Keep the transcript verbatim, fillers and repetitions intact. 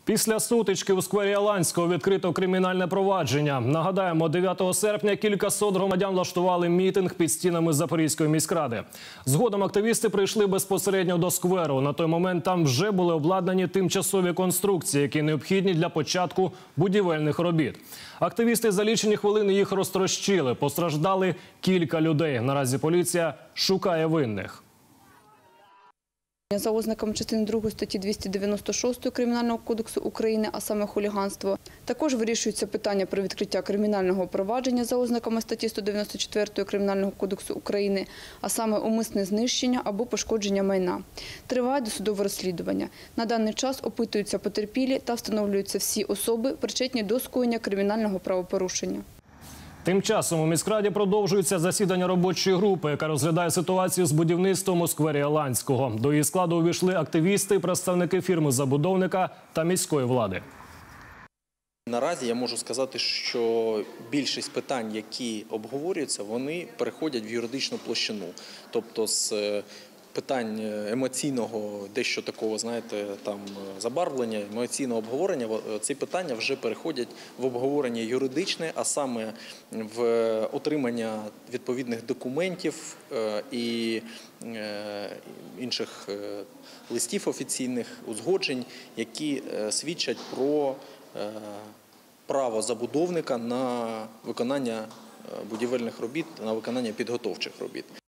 Після сутички у сквері Аланського відкрито кримінальне провадження. Нагадаємо, дев'ятого серпня кількасот громадян влаштували мітинг під стінами Запорізької міськради. Згодом активісти прийшли безпосередньо до скверу. На той момент там вже були обладнані тимчасові конструкції, які необхідні для початку будівельних робіт. Активісти за лічені хвилини їх розтрощили. Постраждали кілька людей. Наразі поліція шукає винних. За ознаками частини другої статті двісті дев'яносто шостої Кримінального кодексу України, а саме хуліганство. Також вирішується питання про відкриття кримінального провадження за ознаками статті сто дев'яносто четвертої Кримінального кодексу України, а саме умисне знищення або пошкодження майна. Триває досудове розслідування. На даний час опитуються потерпілі та встановлюються всі особи, причетні до скоєння кримінального правопорушення. Тим часом у міськраді продовжується засідання робочої групи, яка розглядає ситуацію з будівництвом у сквері Аланського. До її складу увійшли активісти, представники фірми-забудовника та міської влади. Наразі я можу сказати, що більшість питань, які обговорюються, вони переходять в юридичну площину. Тобто з питань емоційного, дещо такого, знаєте, там забарвлення, емоційного обговорення, ці питання вже переходять в обговорення юридичне, а саме в отримання відповідних документів і інших листів офіційних узгоджень, які свідчать про право забудовника на виконання будівельних робіт, на виконання підготовчих робіт.